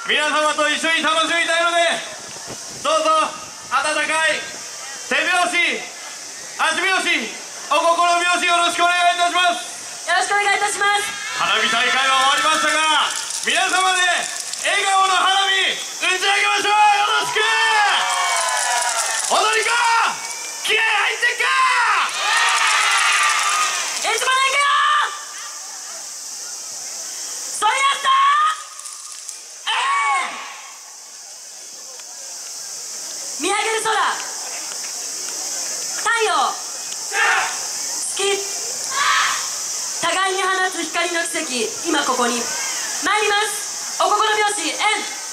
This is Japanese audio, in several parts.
皆様と一緒に楽しみたいので、どうぞ温かい手拍子、足拍子、お心拍子よろしくお願いいたします。 よろしくお願いいたします。 花火大会は終わりましたが、皆様で笑顔の花火打ち上げましょう。よろしく。踊り子気合入ってっか。 いつまでいくよ。それやった見上げる空、太陽、月、互いに放つ光の奇跡、今ここに参ります。お心拍子、円。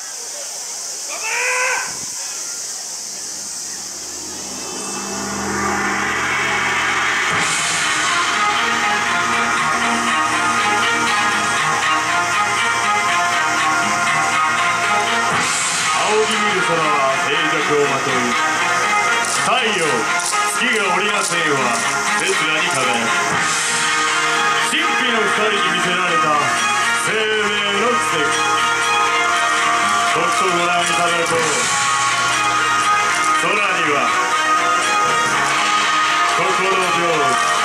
仰ぎ見る空は静寂をまとい、太陽、月が織りなす円は刹那に輝く。神秘の光に魅せられた生命の奇跡。とくとご覧いただこう。空には心拍子。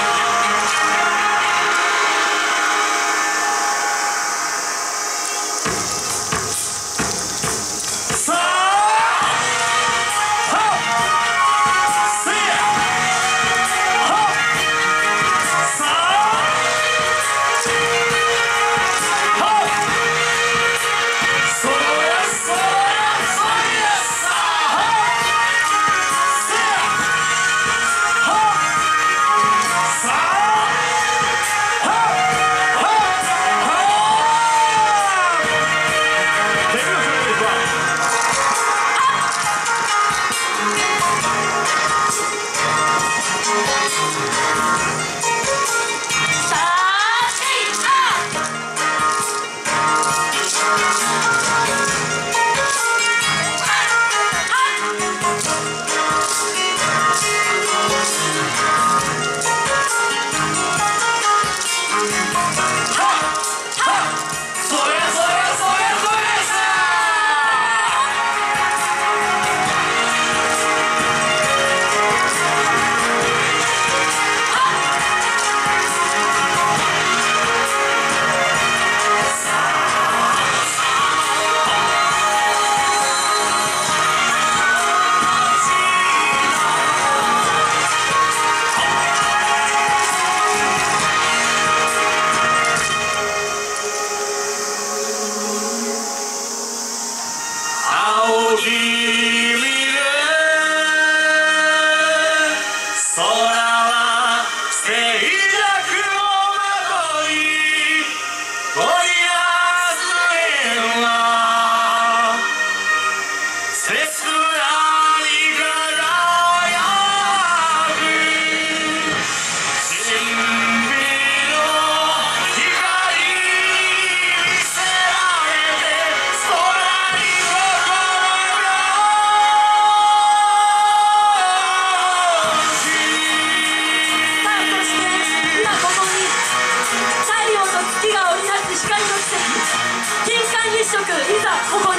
いざここに